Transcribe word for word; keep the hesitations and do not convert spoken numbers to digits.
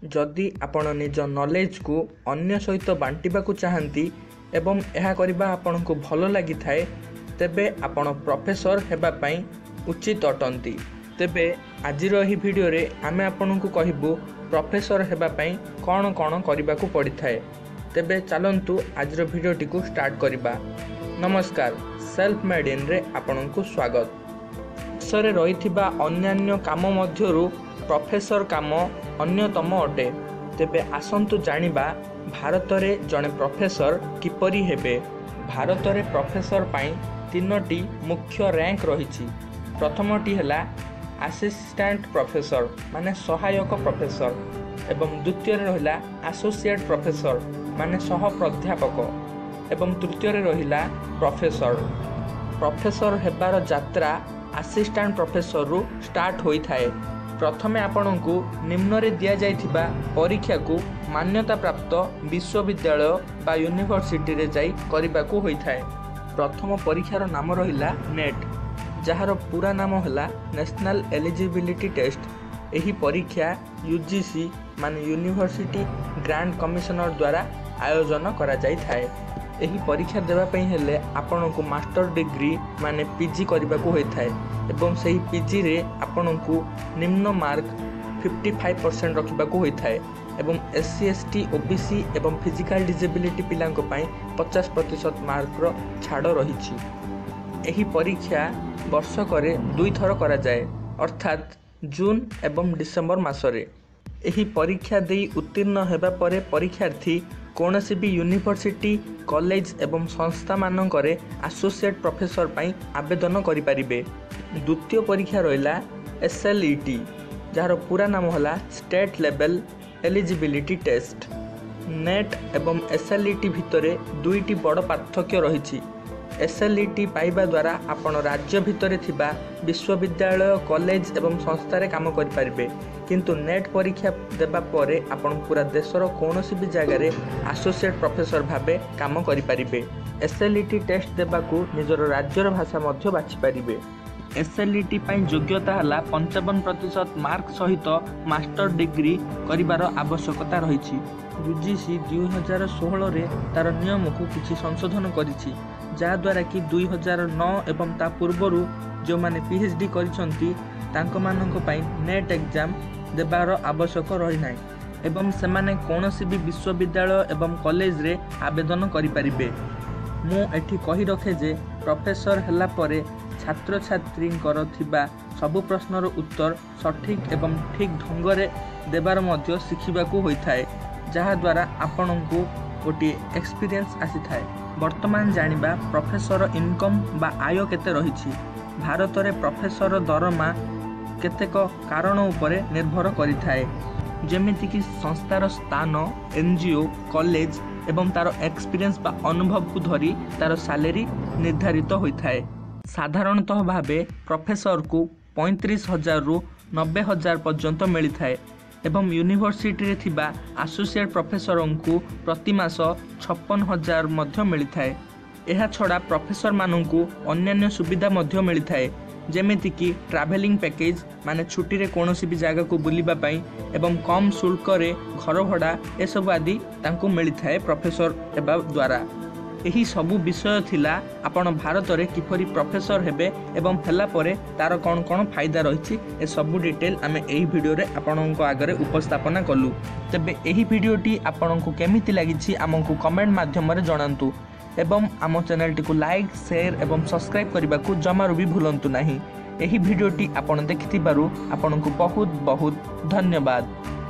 जदि आपण निज नॉलेज को अन्य सहित बांटिबाकू चाहती एवं यह करबा आपनको भल लगी थाए तेबे आपण प्रोफेसर हेबा पई उचित अटंती। तेबे आजिर एही वीडियो रे आमे आपनको कहबू प्रोफेसर हेबा पई कौन कौन करबा को पड़ी थाए। तेबे चलंतु आजिर वीडियोटी को स्टार्ट करिबा। नमस्कार, सेल्फ मेड इन रे आपनको स्वागत। सरे रहिथिबा अन्यान्य काम मध्यरु प्रोफेसर काम अन्यतम अटे। तेबे आसंतु जानिबा भारत रे जने प्रोफेसर किपरि हेबे। भारत रे प्रोफेसर पई तीनोटी मुख्य रैंक रहिछि। प्रथमटी हला असिस्टेंट प्रोफेसर माने सहायक प्रोफेसर एवं द्वितीय रे रहिला एसोसिएट प्रोफेसर माने सह प्राध्यापक एवं तृतीय रे रहिला प्रोफेसर। प्रोफेसर हेबार यात्रा असिस्टेंट प्रोफेसर रु स्टार्ट होई थाए। प्रथमे आपनकु निम्न रे दिया जाइथिबा परीक्षा को मान्यता प्राप्त विश्वविद्यालय बा यूनिवर्सिटी रे जाई करिबाकू होई थाए। प्रथम परीक्षार नाम रहिला नेट, जहार पूरा नाम हला नेशनल एलिजिबिलिटी टेस्ट। एही परीक्षा यूजीसी माने यूनिवर्सिटी ग्रांट कमिशनर द्वारा आयोजन करा जाई थाए। एही परीक्षा देवा पई हेले आपनकु मास्टर डिग्री माने पीजी करिबाकू होई थाए एवं सही पीजी रे आपनकु निम्न मार्क पचपन परसेंट रखिबाकू होई थाए एवं एससी एसटी ओबीसी एवं फिजिकल डिसेबिलिटी पिलांको पई पचास प्रतिशत मार्क रो छाड़ रहिछि। एही परीक्षा वर्षकरे दुई थर करा जाए, अर्थात जून एवं डिसेम्बर मासरे। एही परीक्षा देई उत्तीर्ण हेबा परे परीक्षार्थी कौनसी भी यूनिवर्सिटी कॉलेज एवं संस्था मानकरे एसोसिएट प्रोफेसर पई आवेदन करि परिबे। द्वितीय परीक्षा रहिला एसएलईटी, जार पूरा नाम होला state level eligibility test. NET एवं एसएलईटी भितरे दुईटी बड़ पार्थक्य रहिछि। एसएलईटी पाइबा द्वारा आपण राज्य भितरे थिबा विश्वविद्यालय कॉलेज एवं संस्थारे काम करि परिबे, किंतु नेट परीक्षा देबा परे आपण पूरा देशर कोनोसी भी जगह रे एसोसिएट प्रोफेसर भाबे काम करि परिबे। एसएलईटी टेस्ट देबाकू निजर राज्यर भाषा मध्य बाछि परिबे। एसएलईटी पई योग्यता हला पचपन प्रतिशत मार्क सहित मास्टर डिग्री करिवार आवश्यकता रहिछि। यूजीसी दुई हजार सोलह रे तार नियम को किछि संशोधन करिछि, जा द्वारा कि दुई हजार नौ एवं ता पूर्वरु जो माने पीएचडी करिसंती तांको माननको पई नेट एग्जाम देबार आवश्यक रही नाही एवं सेमाने कोनोसी भी विश्वविद्यालय एवं कॉलेज रे आवेदन करि परिबे। मु एठी कहि रखे जे प्रोफेसर हला परे छात्र छात्रींकर थिबा सबु प्रश्नर उत्तर सठिक एवं ठीक ढंग रे देबार मध्य शिखिबाकू होई थाए, जहा द्वारा आपनकू गोटे एक्सपीरियंस आसी थाए। वर्तमान जानिबा प्रोफेसर इनकम बा आय केते रहिछि। भारत रे प्रोफेसर दरमा केतेक कारण उपरे निर्भर करि थाए, जेमिति कि संस्थार स्थान, एनजीओ, कॉलेज एवं तार एक्सपीरियंस बा अनुभव को धरी तार सैलरी निर्धारित होई थाए। साधारणतः भावे प्रोफेसर को पैंतीस हजार रु नब्बे हजार पर्यंत मिली थाए एवं यूनिवर्सिटी रे थिबा एसोसिएट प्रोफेसर को प्रति मास छप्पन हजार मध्य मिली थाए। एहा छड़ा प्रोफेसर माननकु अन्यान्य सुविधा मध्य मिली थाए, जेमिति कि ट्रैवलिंग पैकेज माने छुट्टी रे कोनोसी भी जगह को बुलिबा पई एवं कम शुल्क रे घर भड़ा ए सब आदि तांको मिली थाए प्रोफेसर एबा द्वारा। एही सबु विषय थिला आपण भारत रे किपरि प्रोफेसर हेबे एवं हेला परे तार कोन कोन फायदा रहिछि ए सबु डिटेल आमे एही वीडियो रे आपणको आगरे उपस्थापना कलु। तबे एही वीडियोटी आपणको केमिति लागिछि हमकु कमेंट माध्यम रे जणांतु एवं आम चैनल टी को लाइक शेयर एवं सब्सक्राइब करने को जमारू भी भूलंतु नहीं। एही वीडियोटी आपण देखिथिबारु आपणको बहुत बहुत धन्यवाद।